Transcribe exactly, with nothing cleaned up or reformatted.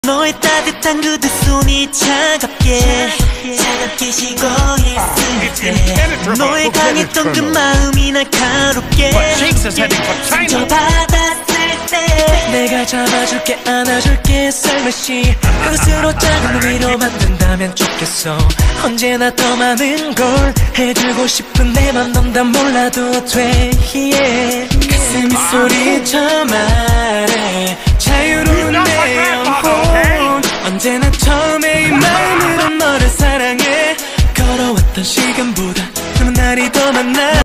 너의 따뜻한 그 두 손이 차갑게 차갑게 식어 있을 때 너의 강했던 그 마음이 날카롭게 상처받았을 때 내가 잡아줄게 안아줄게 살며시 그것으로 작은 위로 만든다면 좋겠어. 언제나 더 많은 걸 해주고 싶은 내 맘 넌 다 몰라도 돼. yeah. 가슴이 소리쳐 말해